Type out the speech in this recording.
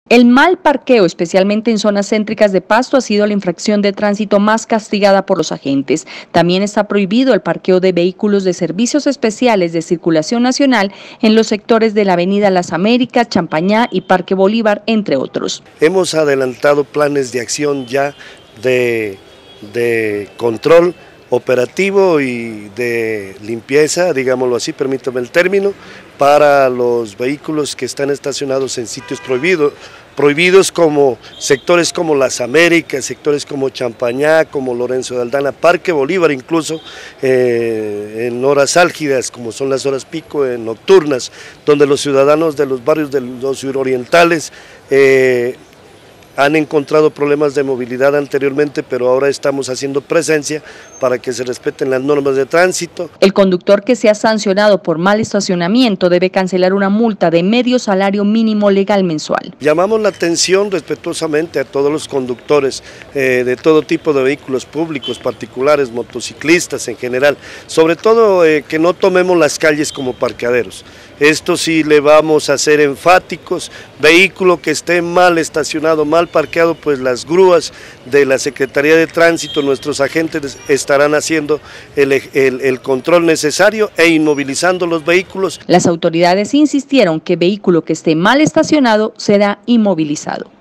El mal parqueo, especialmente en zonas céntricas de Pasto, ha sido la infracción de tránsito más castigada por los agentes. También está prohibido el parqueo de vehículos de servicios especiales de circulación nacional en los sectores de la Avenida Las Américas, Champañá y Parque Bolívar, entre otros. Hemos adelantado planes de acción ya de control operativo y de limpieza, digámoslo así, permítame el término, para los vehículos que están estacionados en sitios prohibidos como sectores como Las Américas, sectores como Champañá, como Lorenzo de Aldana, Parque Bolívar, incluso en horas álgidas, como son las horas pico, nocturnas, donde los ciudadanos de los barrios de los surorientales han encontrado problemas de movilidad anteriormente, pero ahora estamos haciendo presencia para que se respeten las normas de tránsito. El conductor que sea sancionado por mal estacionamiento debe cancelar una multa de medio salario mínimo legal mensual. Llamamos la atención respetuosamente a todos los conductores de todo tipo de vehículos públicos, particulares, motociclistas en general, sobre todo que no tomemos las calles como parqueaderos. Esto sí le vamos a ser enfáticos, vehículo que esté mal estacionado, mal parqueado, pues las grúas de la Secretaría de Tránsito, nuestros agentes estarán haciendo el control necesario e inmovilizando los vehículos. Las autoridades insistieron que vehículo que esté mal estacionado será inmovilizado.